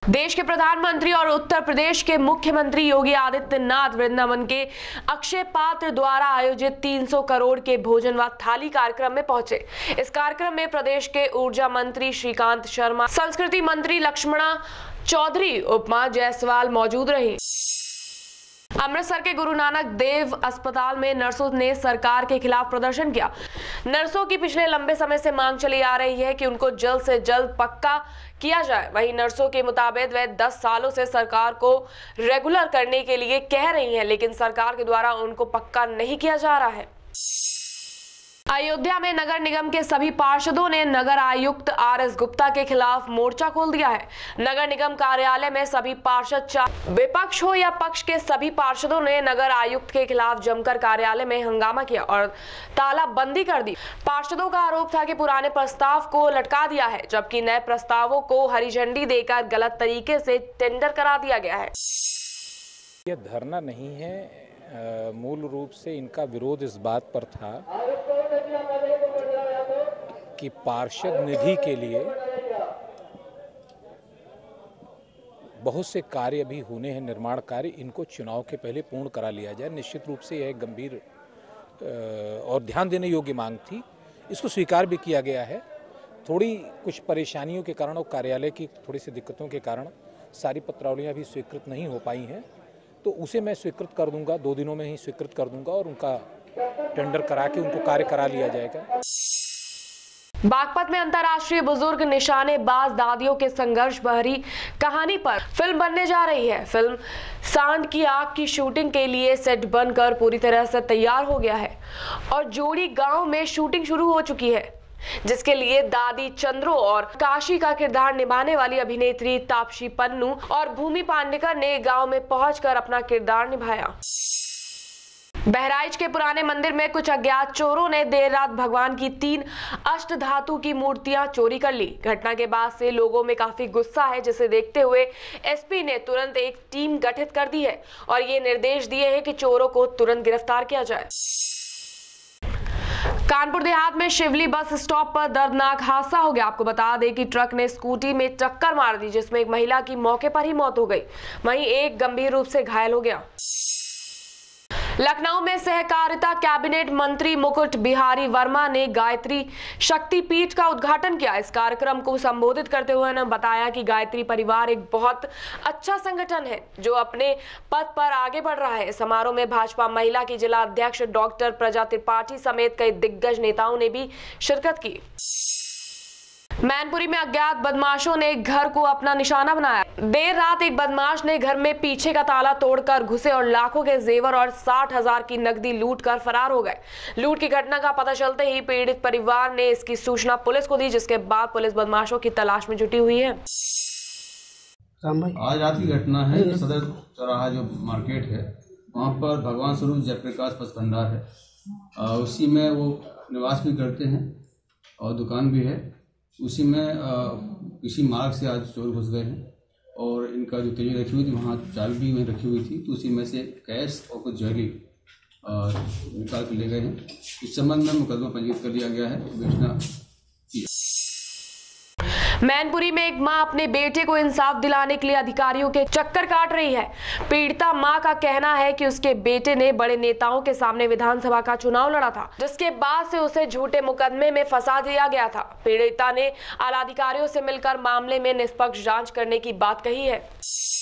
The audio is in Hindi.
देश के प्रधानमंत्री और उत्तर प्रदेश के मुख्यमंत्री योगी आदित्यनाथ वृंदावन के अक्षय पात्र द्वारा आयोजित 300 करोड़ के भोजन व थाली कार्यक्रम में पहुंचे। इस कार्यक्रम में प्रदेश के ऊर्जा मंत्री श्रीकांत शर्मा, संस्कृति मंत्री लक्ष्मणा चौधरी, उपमा जायसवाल मौजूद रही। अमृतसर के गुरु नानक देव अस्पताल में नर्सों ने सरकार के खिलाफ प्रदर्शन किया। नर्सों की पिछले लंबे समय से मांग चली आ रही है कि उनको जल्द से जल्द पक्का किया जाए। वहीं नर्सों के मुताबिक वे 10 सालों से सरकार को रेगुलर करने के लिए कह रही हैं, लेकिन सरकार के द्वारा उनको पक्का नहीं किया जा रहा है। अयोध्या में नगर निगम के सभी पार्षदों ने नगर आयुक्त RS गुप्ता के खिलाफ मोर्चा खोल दिया है। नगर निगम कार्यालय में सभी पार्षद, चाहे विपक्ष हो या पक्ष के सभी पार्षदों ने नगर आयुक्त के खिलाफ जमकर कार्यालय में हंगामा किया और तालाबंदी कर दी। पार्षदों का आरोप था कि पुराने प्रस्ताव को लटका दिया है, जबकि नए प्रस्तावों को हरी झंडी देकर गलत तरीके से टेंडर करा दिया गया है। यह धरना नहीं है, मूल रूप से इनका विरोध इस बात पर था कि पार्षद निधि के लिए बहुत से कार्य अभी होने हैं, निर्माण कार्य, इनको चुनाव के पहले पूर्ण करा लिया जाए। निश्चित रूप से यह गंभीर और ध्यान देने योग्य मांग थी। इसको स्वीकार भी किया गया है। थोड़ी कुछ परेशानियों के कारण और कार्यालय की थोड़ी सी दिक्कतों के कारण सारी पत्रावलियां भी स्वीकृत नहीं हो पाई हैं, तो उसे मैं स्वीकृत कर दूंगा, 2 दिनों में ही स्वीकृत कर दूंगा और उनका टेंडर करा के उनको कार्य करा लिया जाएगा। बागपत में अंतर्राष्ट्रीय बुजुर्ग निशानेबाज दादियों के संघर्ष भरी कहानी पर फिल्म बनने जा रही है। फिल्म सांड की आग की शूटिंग के लिए सेट बनकर पूरी तरह से तैयार हो गया है और जोड़ी गांव में शूटिंग शुरू हो चुकी है, जिसके लिए दादी चंद्रो और काशी का किरदार निभाने वाली अभिनेत्री तापसी पन्नू और भूमि पांडेकर ने गांव में पहुंचकर अपना किरदार निभाया। बहराइच के पुराने मंदिर में कुछ अज्ञात चोरों ने देर रात भगवान की 3 अष्टधातु की मूर्तियां चोरी कर ली। घटना के बाद से लोगों में काफी गुस्सा है, जिसे देखते हुए SP ने तुरंत एक टीम गठित कर दी है और ये निर्देश दिए हैं कि चोरों को तुरंत गिरफ्तार किया जाए। कानपुर देहात में शिवली बस स्टॉप पर दर्दनाक हादसा हो गया। आपको बता दें कि ट्रक ने स्कूटी में टक्कर मार दी, जिसमें एक महिला की मौके पर ही मौत हो गई, वहीं एक गंभीर रूप से घायल हो गया। लखनऊ में सहकारिता कैबिनेट मंत्री मुकुट बिहारी वर्मा ने गायत्री शक्तिपीठ का उद्घाटन किया। इस कार्यक्रम को संबोधित करते हुए उन्होंने बताया कि गायत्री परिवार एक बहुत अच्छा संगठन है जो अपने पद पर आगे बढ़ रहा है। समारोह में भाजपा महिला की जिला अध्यक्ष डॉक्टर प्रजा त्रिपाठी समेत कई दिग्गज नेताओं ने भी शिरकत की। मैनपुरी में अज्ञात बदमाशों ने घर को अपना निशाना बनाया। देर रात एक बदमाश ने घर में पीछे का ताला तोड़कर घुसे और लाखों के जेवर और 60,000 की नकदी लूट कर फरार हो गए। लूट की घटना का पता चलते ही पीड़ित परिवार ने इसकी सूचना पुलिस को दी, जिसके बाद पुलिस बदमाशों की तलाश में जुटी हुई है। आज रात की घटना है, सदर चौराहा जो मार्केट है वहाँ पर भगवान स्वरूप जयप्रकाश पथ भंडार है, उसी में वो निवास भी करते हैं और दुकान भी है। उसी में किसी मार्ग से आज चोर घुस गए हैं और इनका जो तेजी रखी हुई थी वहाँ चाबी भी वहीं रखी हुई थी, तो उसी में से कैश और कुछ ज्वेलरी निकाल के ले गए हैं। इस संबंध में मुकदमा पंजीकृत कर दिया गया है। बेचना मैनपुरी में एक मां अपने बेटे को इंसाफ दिलाने के लिए अधिकारियों के चक्कर काट रही है। पीड़िता मां का कहना है कि उसके बेटे ने बड़े नेताओं के सामने विधानसभा का चुनाव लड़ा था, जिसके बाद से उसे झूठे मुकदमे में फंसा दिया गया था। पीड़िता ने आला अधिकारियों से मिलकर मामले में निष्पक्ष जांच करने की बात कही है।